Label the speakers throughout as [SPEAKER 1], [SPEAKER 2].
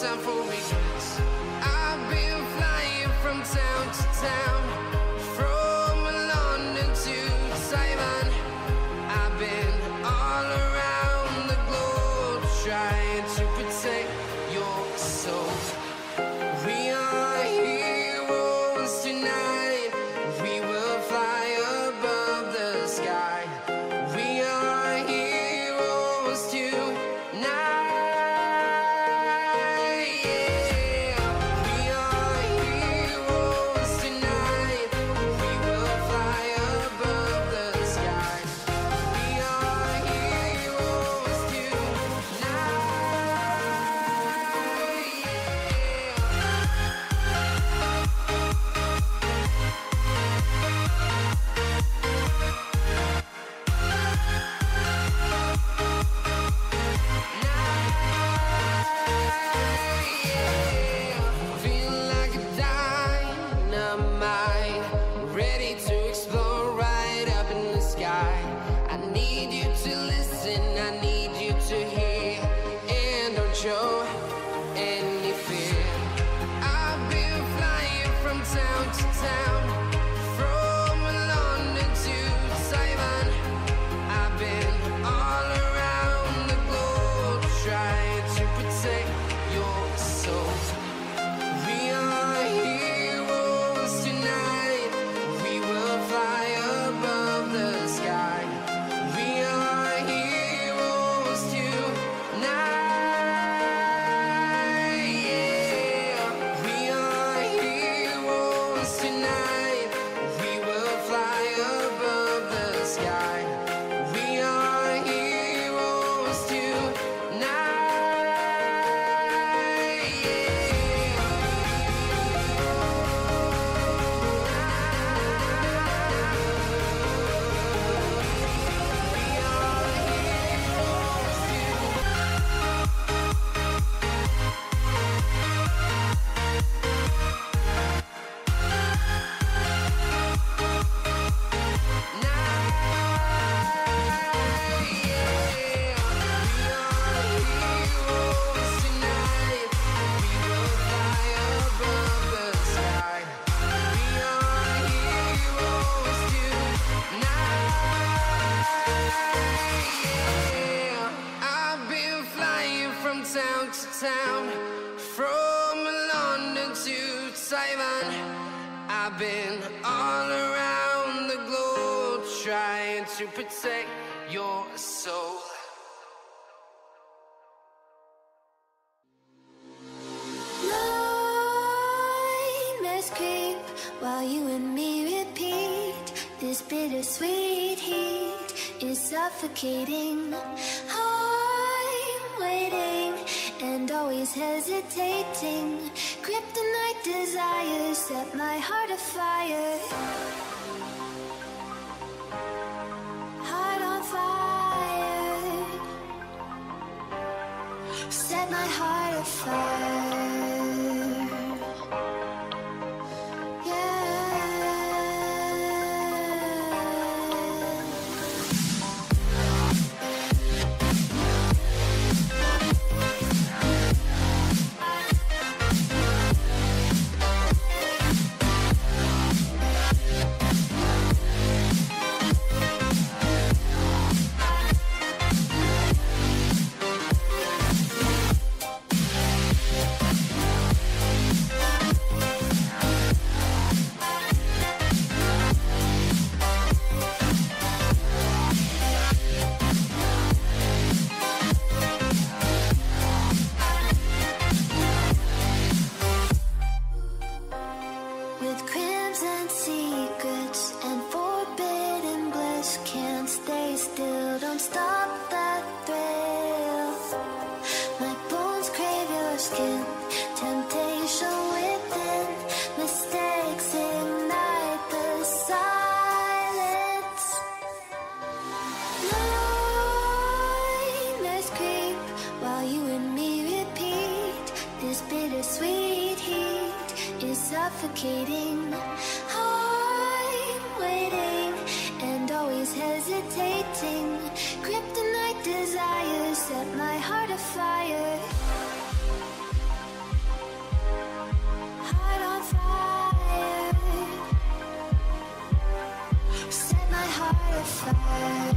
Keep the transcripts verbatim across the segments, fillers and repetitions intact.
[SPEAKER 1] time for regrets. I've been flying from town to town, from London to Taiwan. I've been all around the globe trying to protect your soul. We are heroes tonight. We will fly above the sky. We are heroes tonight. Show any fear. I've been flying from town to town, from London to Taiwan. I've been all around the globe trying to protect your soul. We are heroes tonight. We will fly above the sky. We are heroes tonight. Town to town, from London to Taiwan. I've been all around the globe trying to protect your soul.
[SPEAKER 2] Nightmares creep while you and me repeat. This bittersweet heat is suffocating. I'm waiting and always hesitating. Kryptonite desires set my heart afire. Heart on fire. Set my heart afire. Suffocating, I'm waiting and always hesitating. Kryptonite desires set my heart afire. set my heart afire.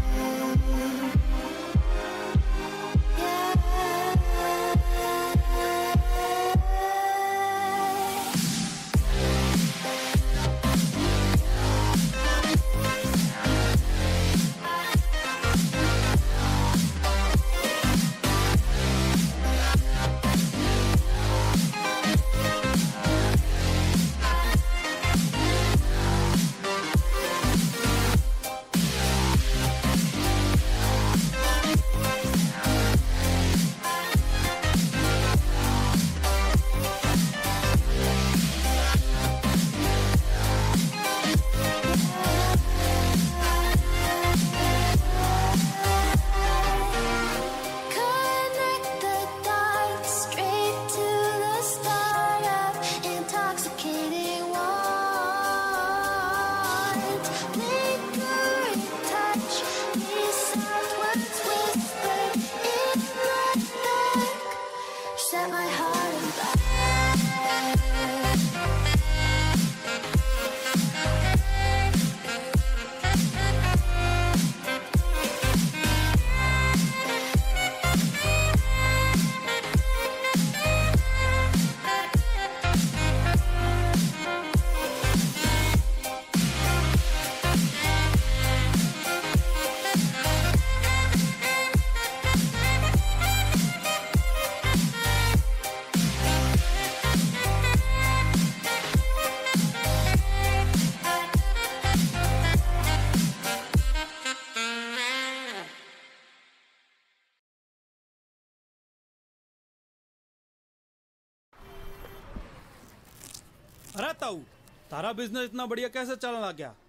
[SPEAKER 3] अरे ताऊ, तारा business इतना बढ़िया कैसे चलने लग गया?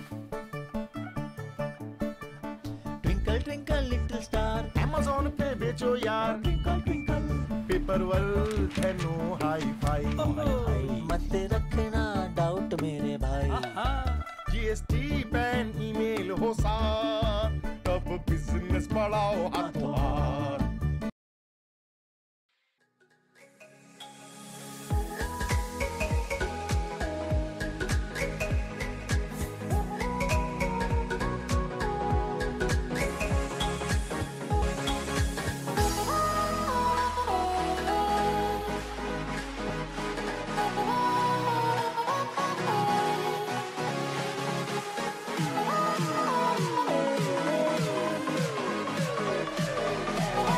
[SPEAKER 4] Twinkle twinkle little star
[SPEAKER 5] Amazon पे बेचो यार,
[SPEAKER 4] ट्विंकल ट्विंकल
[SPEAKER 5] पेपर वर्क है नो हाई फाई,
[SPEAKER 4] मत रखना डाउट मेरे भाई।
[SPEAKER 5] जीएसटी पैन ईमेल हो सार, तब बिजनेस बढ़ाओ हाथों हाथ।
[SPEAKER 2] Oh,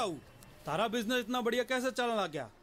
[SPEAKER 3] ताऊ, तारा बिजनेस इतना बढ़िया कैसे चलने लग गया?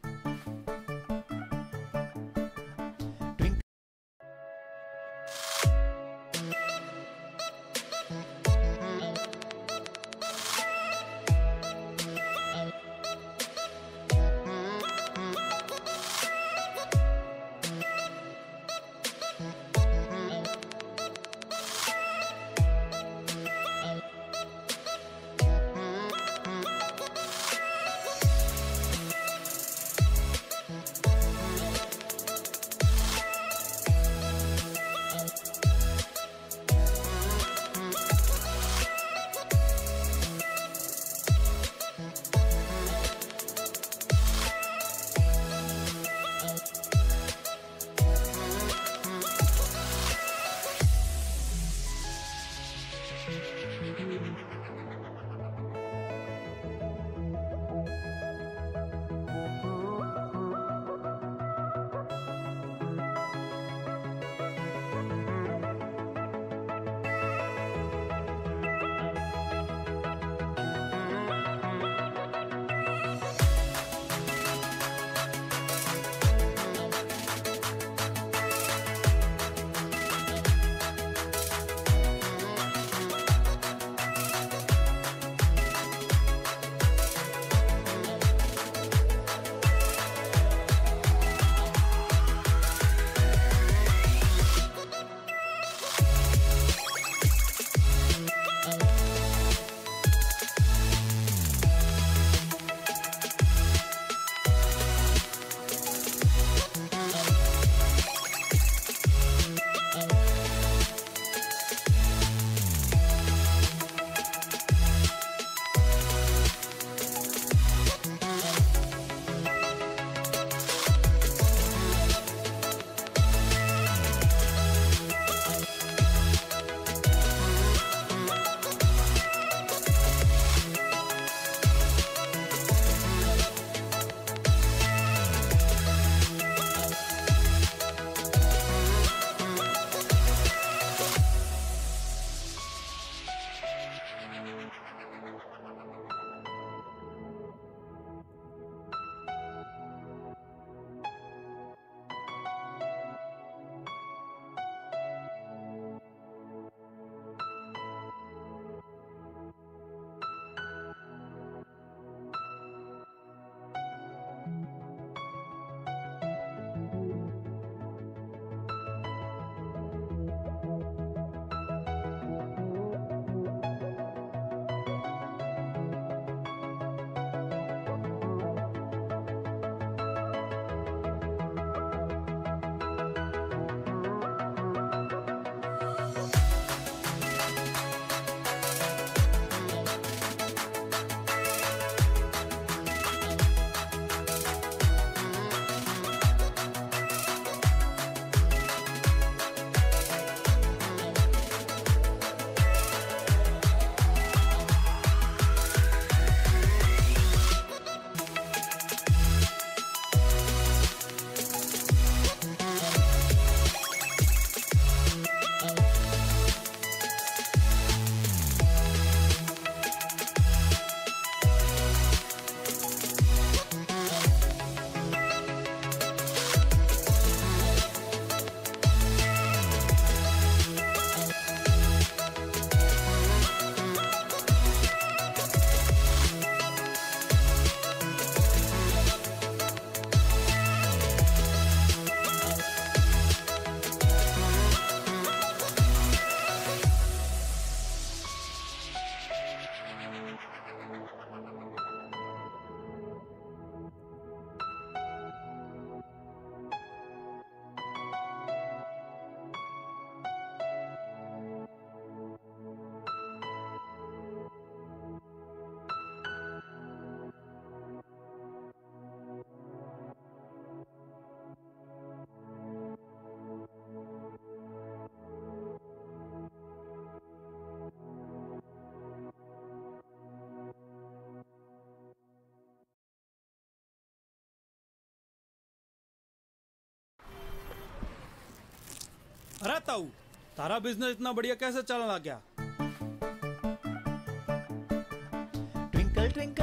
[SPEAKER 3] अरे ताऊ, तारा बिजनेस इतना बढ़िया कैसे चलने लग गया?
[SPEAKER 4] Twinkle twinkle little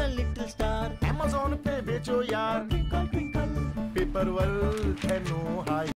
[SPEAKER 4] little star
[SPEAKER 5] Amazon पे बेचो यार
[SPEAKER 4] ट्विंकल ट्विंकल
[SPEAKER 5] पेपर वर्ल्ड है नो हाई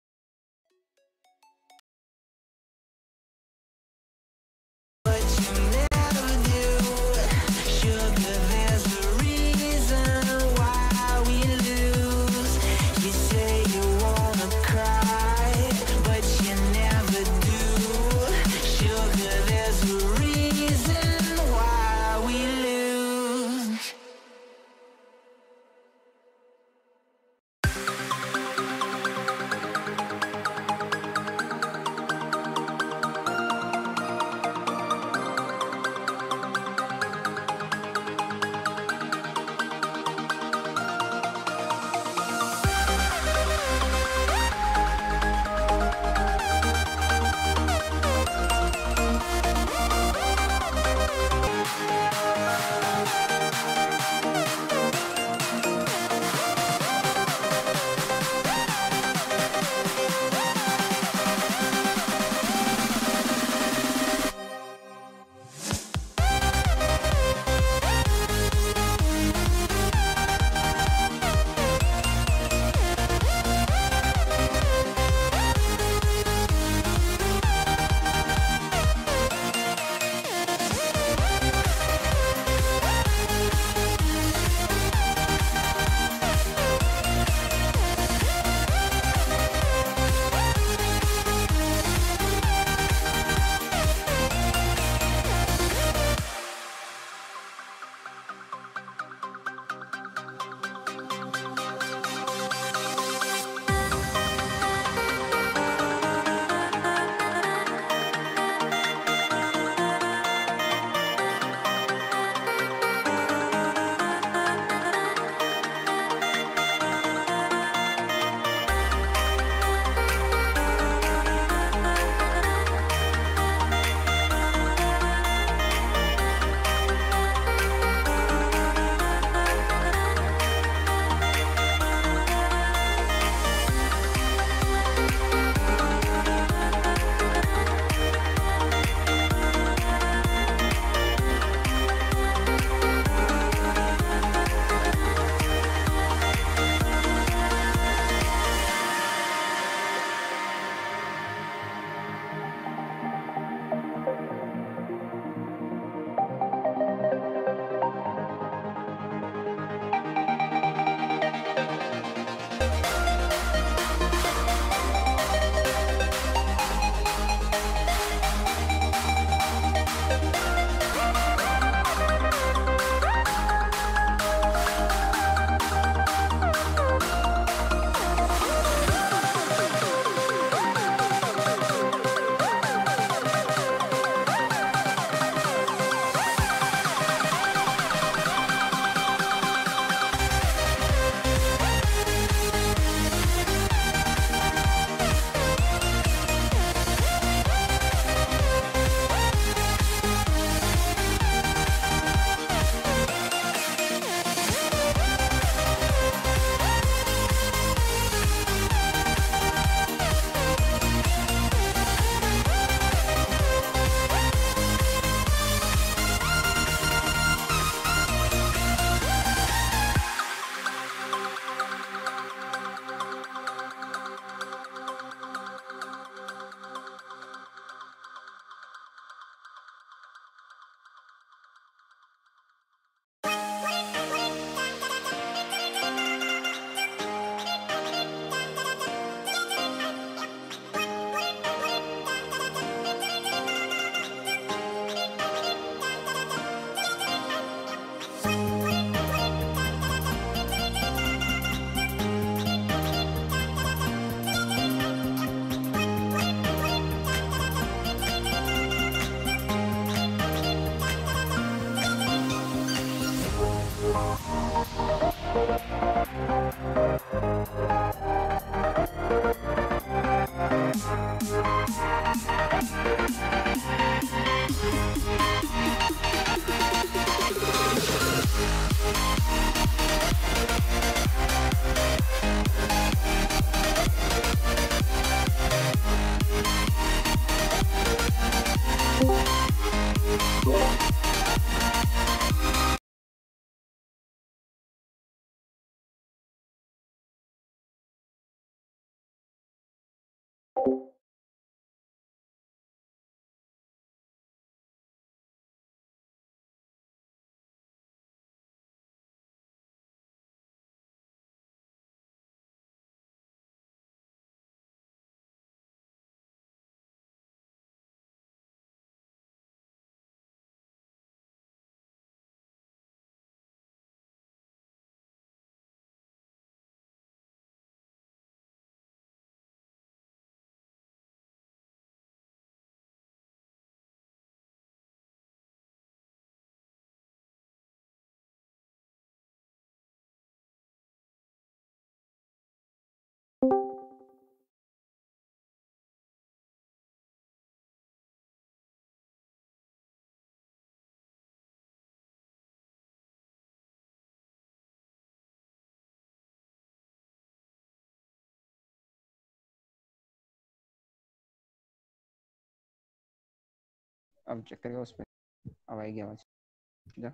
[SPEAKER 6] अब चेक करेगा उस पर, अब आएगी आवाज। जा।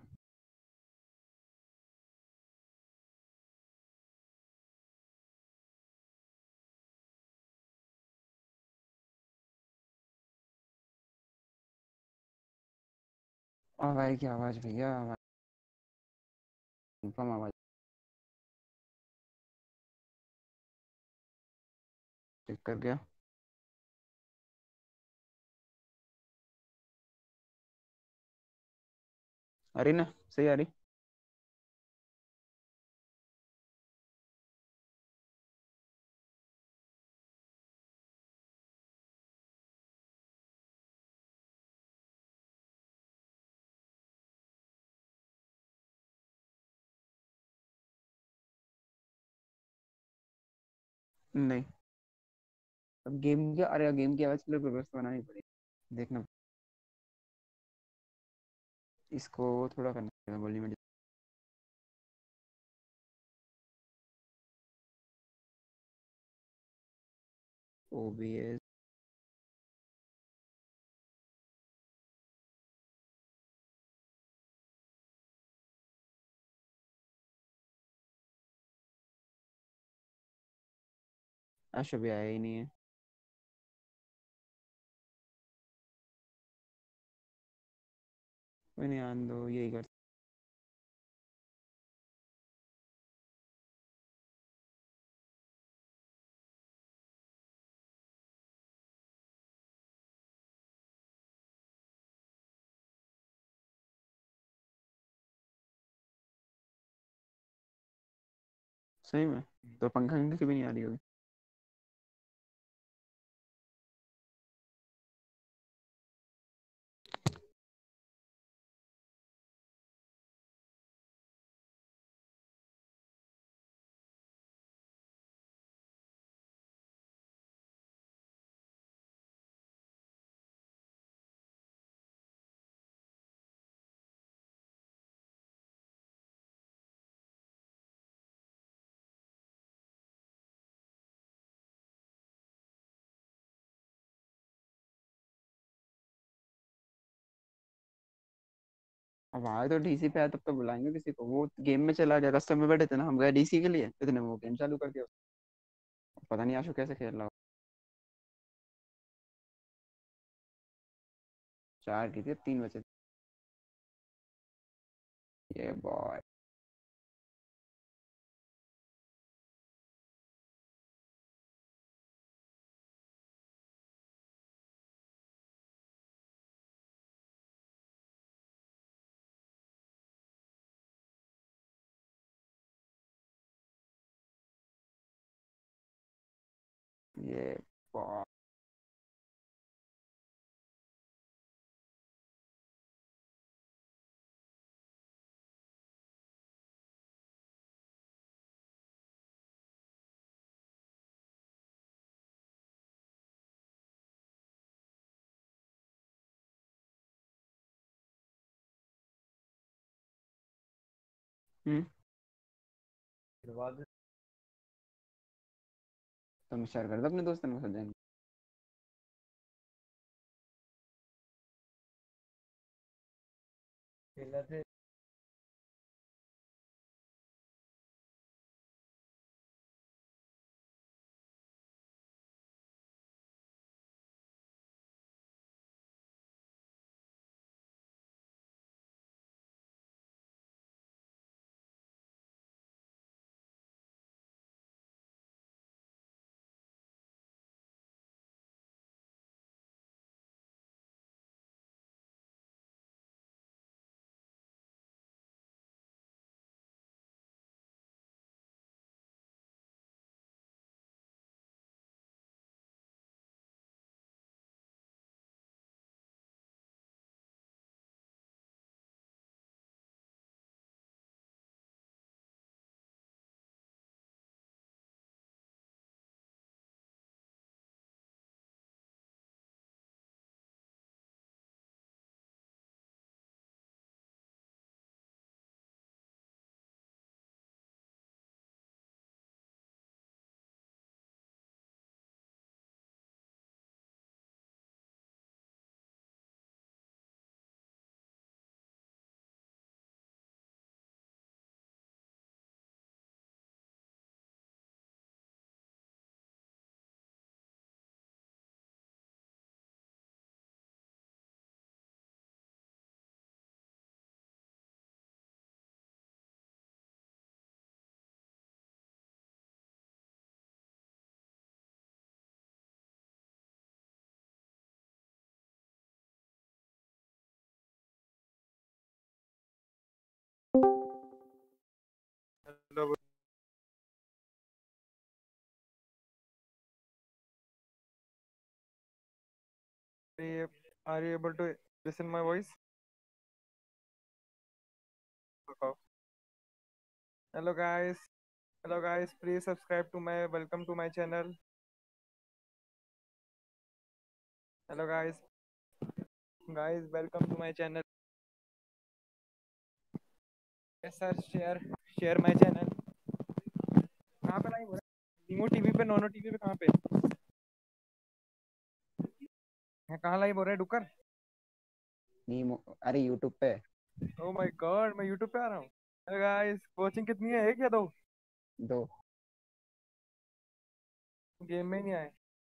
[SPEAKER 6] अब आएगी आवाज भैया, आवाज कंफर्म आवाज। चेक कर गया। आ रही ना, सही आ रही। नहीं, अब गेम की, अरे गेम की आवाज के लिए व्यवस्था बनानी पड़ेगी, देखना। इसको थोड़ा करना पड़ेगा बोली में। ओबीएस। अच्छा भी आया ही नहीं है। कोई नहीं, आन दो, यही कर। सही में तो पंखा पंखा की भी नहीं आ रही होगी। अब आए तो डीसी पे आए, तब तो बुलाएंगे किसी को। वो गेम में चला गया, कस्टम में बैठे थे ना, हम गए डीसी के लिए, इतने में वो गेम चालू कर दिया। पता नहीं आशु कैसे खेल रहा हो। चार की थी, तीन बचे। ये बॉय। ये बॉय। हम्म। तुम शेयर कर दो अपने दोस्तों के साथ जाएंगे।
[SPEAKER 7] Are you, are you able to listen my voice? Okay. Hello guys. Hello guys. Please subscribe to my. Welcome to my channel. Hello guys. Guys, welcome to my channel. Yes sir. Share. Share my channel. कहाँ पे live हो रहा है? नीमो TV पे, नोनो TV पे, कहाँ पे है? कहाँ लाइव हो रहा है डुकर?
[SPEAKER 6] नहीं मो- अरे यूट्यूब पे
[SPEAKER 7] ओ माय गॉड, मैं यूट्यूब पे आ रहा हूँ। हेलो गाइस, कोचिंग कितनी है? एक या दो?
[SPEAKER 6] दो।
[SPEAKER 7] गेम में ही नहीं आए।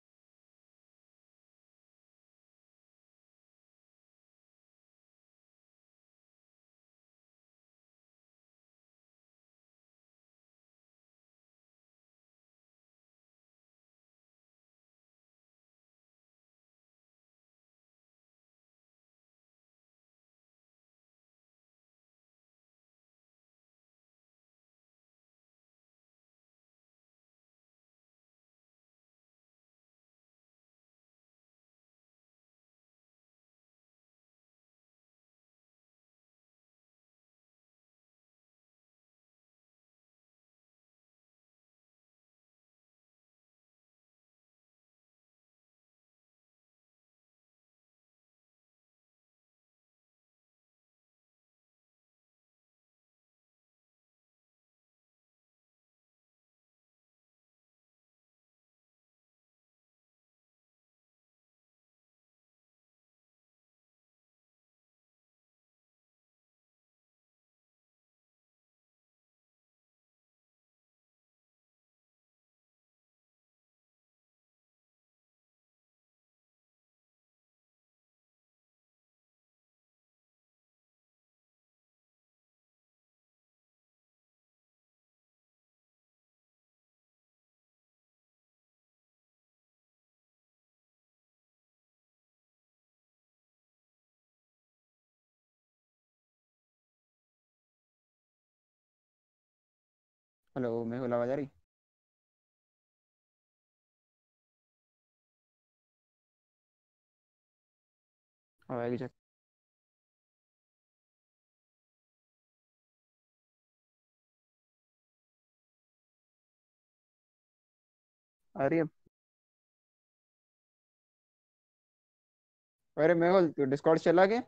[SPEAKER 6] हेलो, मेरे को आवाज आ रही? आवाज चेक। आ रही है? अरे मेहुल, तू डिस्कॉर्ड चला गया?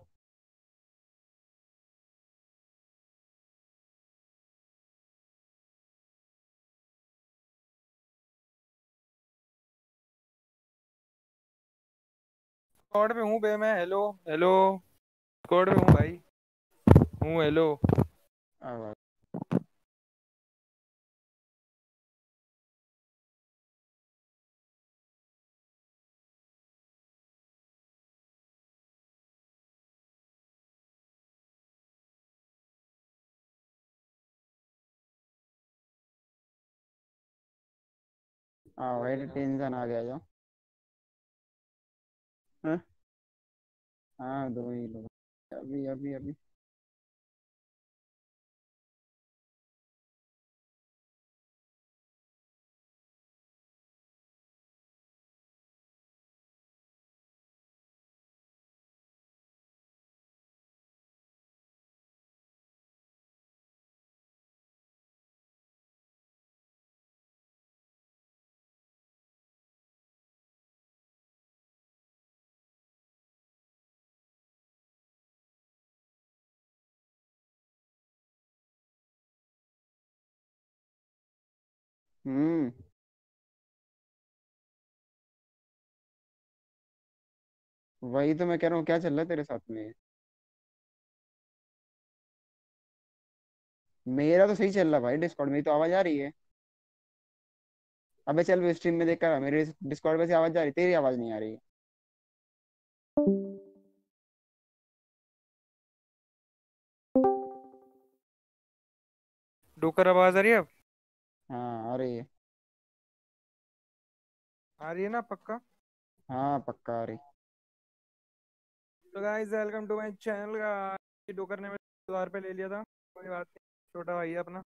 [SPEAKER 7] स्क्वाड पे हूँ बे मैं। हेलो हेलो, स्क्वाड पे हूँ भाई। हूँ, हेलो।
[SPEAKER 6] आवाज हाँ भाई, टेंशन आ गया जो। हाँ हाँ, दो ही लोग। अभी अभी अभी हम्म वही तो मैं कह रहा हूँ, क्या चल रहा है तेरे साथ में? मेरा तो सही चल रहा भाई, डिस्कॉर्ड में तो आवाज आ रही है। अबे चल स्ट्रीम में देख कर, मेरे डिस्कॉर्ड पे से आवाज आ रही, तेरी आवाज नहीं आ रही।
[SPEAKER 7] डुकर आवाज आ रही है अब?
[SPEAKER 6] हाँ आ रही है।
[SPEAKER 7] आ रही है ना पक्का?
[SPEAKER 6] हाँ पक्का आ रही।
[SPEAKER 7] तो guys, welcome to my channel. का डुकर ने मेरे द्वार पे ले लिया था, कोई बात नहीं, छोटा भाई है अपना।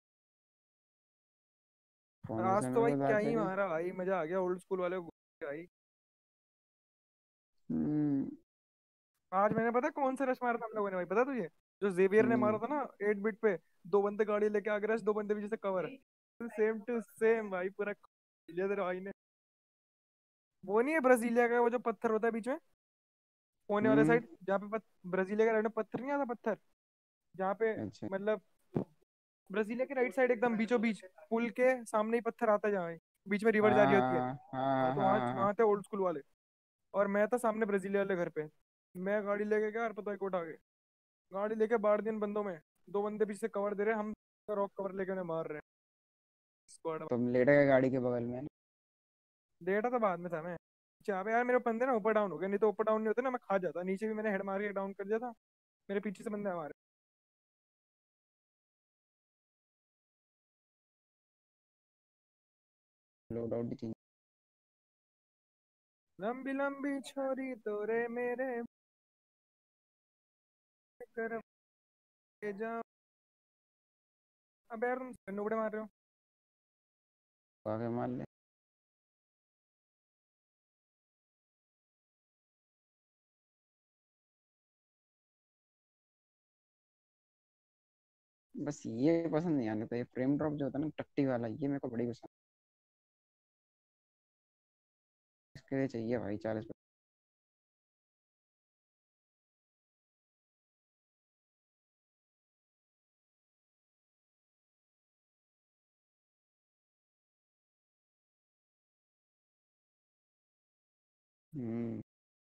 [SPEAKER 6] कौन
[SPEAKER 7] आज
[SPEAKER 6] उसने
[SPEAKER 7] तो
[SPEAKER 6] मेरे
[SPEAKER 7] भाई
[SPEAKER 6] को
[SPEAKER 7] क्या
[SPEAKER 6] दांत
[SPEAKER 7] ही
[SPEAKER 6] लगी?
[SPEAKER 7] मारा भाई, मजा आ गया ओल्ड स्कूल वाले को भाई।
[SPEAKER 6] हम्म।
[SPEAKER 7] आज मैंने पता है कौन सा रश मारा था हम लोगों ने भाई, पता तुझे? जो जेवियर ने मारा
[SPEAKER 6] हम्म।
[SPEAKER 7] था ना एट बिट पे, दो बंदे गाड़ी लेके आगे रश, दो बंदे पीछे से कवर। सेम टू सेम भाई, पूरा लिया तेरे भाई ने। वो नहीं है ब्राजीलिया का वो जो पत्थर होता है बीच में कोने वाले
[SPEAKER 6] हम्म।
[SPEAKER 7] साइड, जहाँ पे पत, ब्राजीलिया का राइट में पत्थर नहीं आता, पत्थर जहाँ पे
[SPEAKER 6] अच्छा।
[SPEAKER 7] मतलब ब्राजीलिया के राइट साइड एकदम बीचों बीच पुल के सामने ही पत्थर आता है, जहाँ है, बीच में रिवर जा रही होती है।
[SPEAKER 6] हाँ
[SPEAKER 7] हाँ
[SPEAKER 6] हाँ
[SPEAKER 7] तो
[SPEAKER 6] हाँ
[SPEAKER 7] वहाँ
[SPEAKER 6] हाँ हाँ।
[SPEAKER 7] वहाँ थे ओल्ड स्कूल वाले, और मैं था सामने ब्राजीलिया वाले घर पे। मैं गाड़ी लेके गया और पता है कोट आ गए, गाड़ी लेके बाढ़ दिन बंदों में, दो बंदे पीछे से कवर दे रहे हैं, हम रॉक कवर लेके उन्हें मार रहे हैं स्क्वाड।
[SPEAKER 6] तुम लेटे गए गाड़ी के बगल में।
[SPEAKER 7] लेटा तो बाद में था मैं। चाहे यार मेरे बंदे ना ऊपर डाउन हो गए, नहीं तो ऊपर डाउन नहीं होते ना मैं खा जाता, नीचे भी मैंने हेड मार के डाउन कर दिया था। मेरे पीछे से बंदे हमारे।
[SPEAKER 6] लोड आउट भी चाहिए।
[SPEAKER 7] लंबी लंबी छोरी तोरे मेरे कर के जा। अब यार तुम नुकड़े मार रहे हो।
[SPEAKER 6] आगे मार ले। बस ये पसंद नहीं आने, तो ये फ्रेम ड्रॉप जो होता है ना टट्टी वाला, ये मेरे को बड़ी पसंद। इसके लिए चाहिए भाई चालीस। हम्म।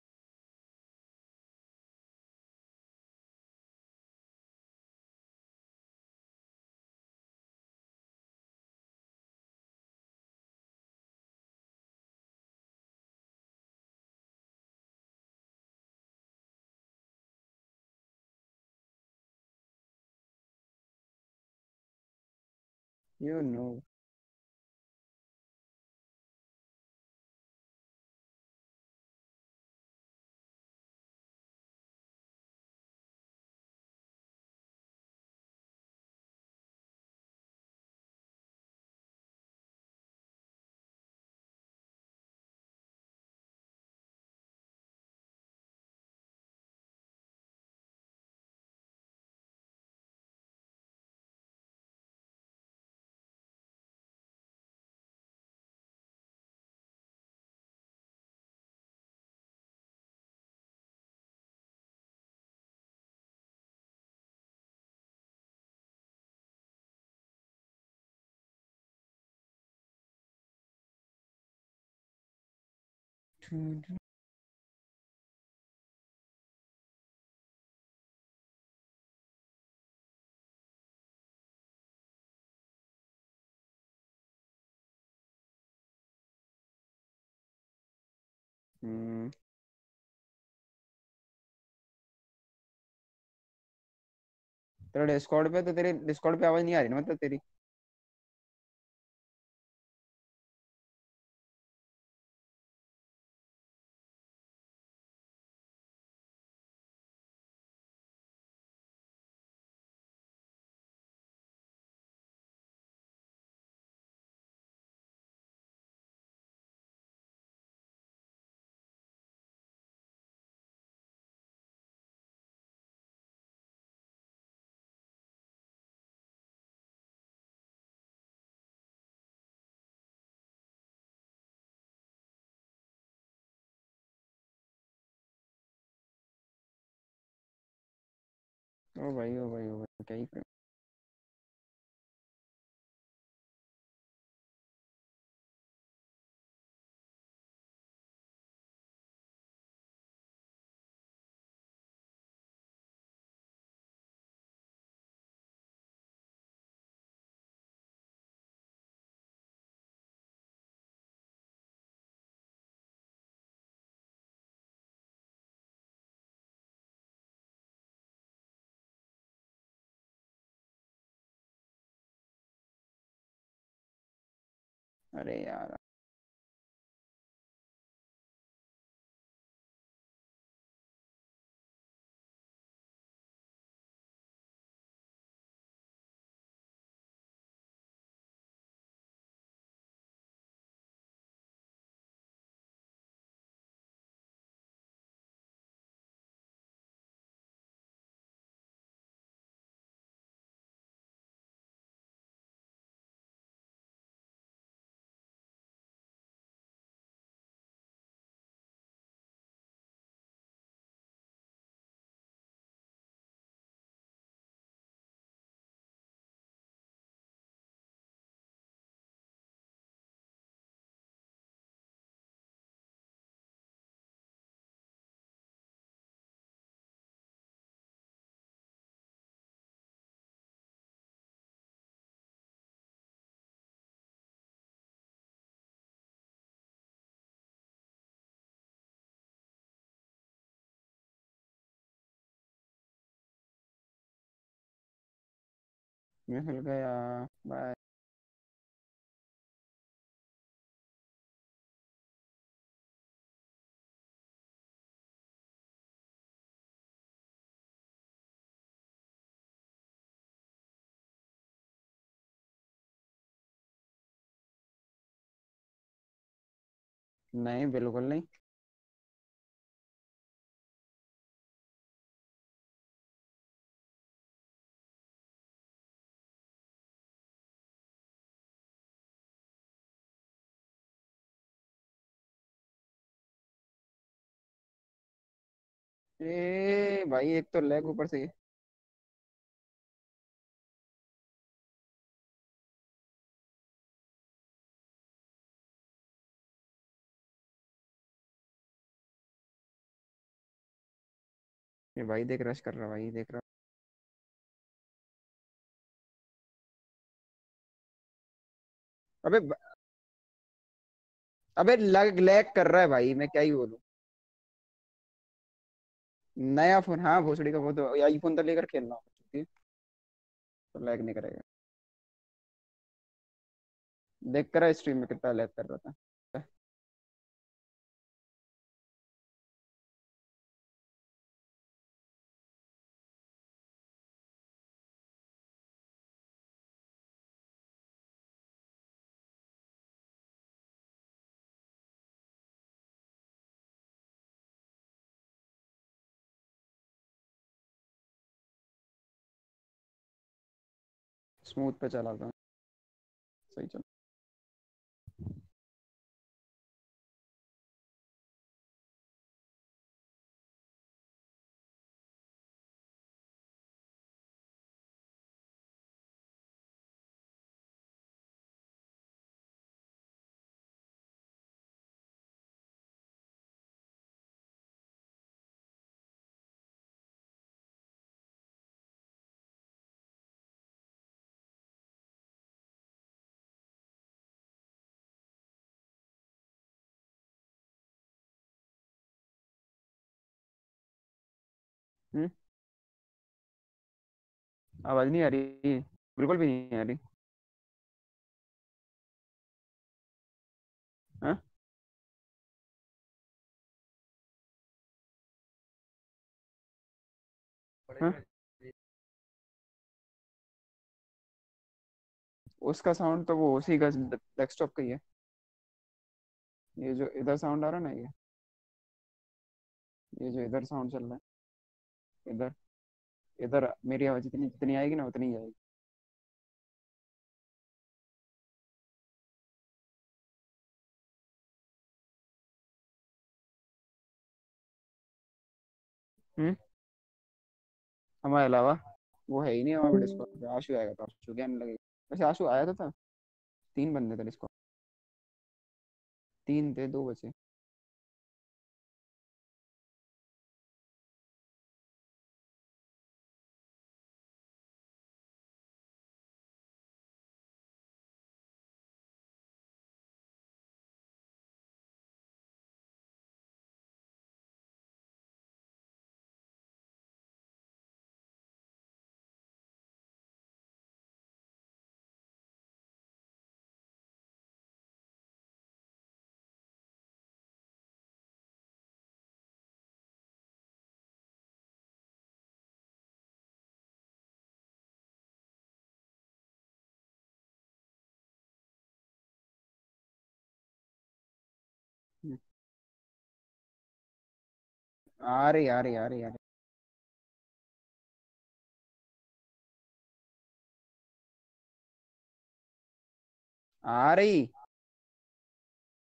[SPEAKER 6] You know. हम्म। तेरा डिस्कॉर्ड पे तो, तेरे डिस्कॉर्ड पे आवाज नहीं आ रही ना मतलब तेरी। ओ भाई ओ भाई ओ भाई, क्या ही अरे यार। मैं हिल गया। बाय। नहीं बिल्कुल नहीं। ए भाई एक तो लेग ऊपर से। ये भाई देख रश कर रहा भाई देख रहा। अबे ब- अबे लग लैग कर रहा है भाई मैं क्या ही बोलूं। नया फोन हाँ भोसड़ी का वो तो आईफोन तो लेकर खेलना होगा तो लैग नहीं करेगा। देख कर स्ट्रीम में कितना लैग कर रहा था। स्मूथ पे चला था। सही चल। हम्म। आवाज नहीं आ रही। बिल्कुल भी नहीं आ रही। हाँ। हाँ? उसका साउंड तो वो उसी का डेस्कटॉप का ही है। ये जो इधर साउंड आ रहा है ना ये ये जो इधर साउंड चल रहा है इधर इधर मेरी आवाज जितनी जितनी आएगी ना उतनी ही आएगी। हम्म। हमारे अलावा वो है ही नहीं हमारे डिस्कॉर्ड पे। आशु आएगा तो आशु क्या नहीं लगेगा। वैसे आशु आया था, था तीन बंदे थे डिस्कॉर्ड। तीन थे दो बचे। हम्म। आ रही आ रही आ रही आ रही। आ रही